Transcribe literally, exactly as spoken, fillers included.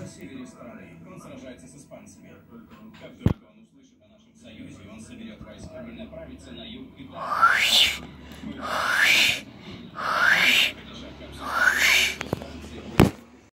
севере страны. Он сражается с испанцами. Как только он услышит о нашем союзе, он соберет войска и направится на юг Италии.